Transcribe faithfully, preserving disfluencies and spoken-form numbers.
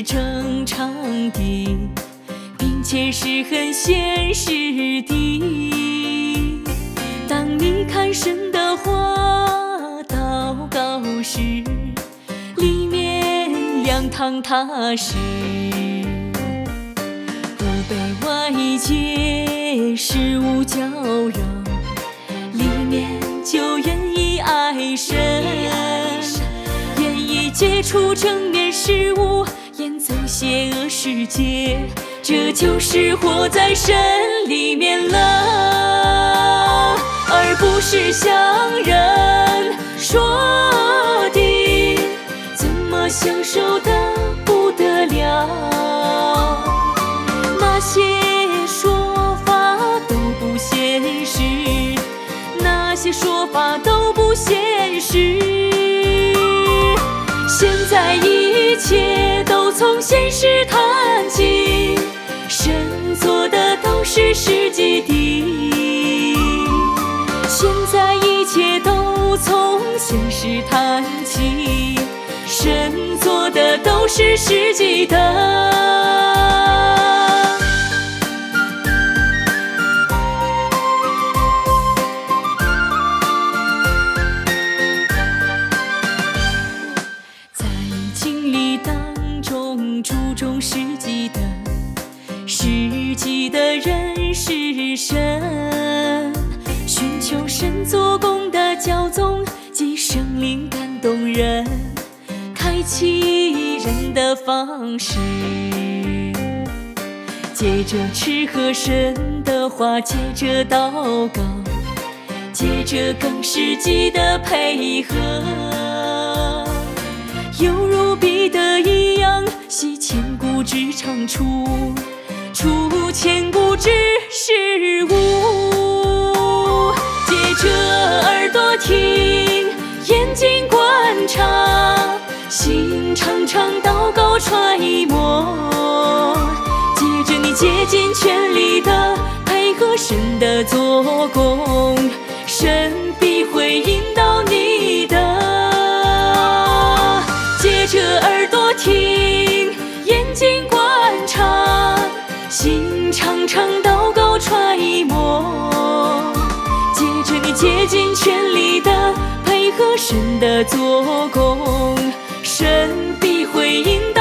正常的，并且是很现实的。当你看神的话，祷告时，里面亮堂踏实，不被外界事物搅扰，里面就愿意爱神，愿意接触正面事物，远走邪恶世界，这就是活在神里面了，而不是像人说的怎么享受的不得了，那些说法都不现实，那些说法都不现实。现在一切都从现实谈起，神做的都是实际的。现在一切都从现实谈起，神做的都是实际的。在经历当中注重实际的，实际的人是神，寻求神做工的骄纵及圣灵感动人，开启人的方式，接着吃喝神的话，接着祷告，接着更实际的配合，犹如彼得一样，惜千古之长处，除千古之事物。借着耳朵听，眼睛观察，心常常祷告揣摩，接着你竭尽全力的配合神的做工，神必会引导你的。借着耳朵听，眼睛观察，心常常祷告揣摩，接着你竭尽全力的配合神的做工，神必会引导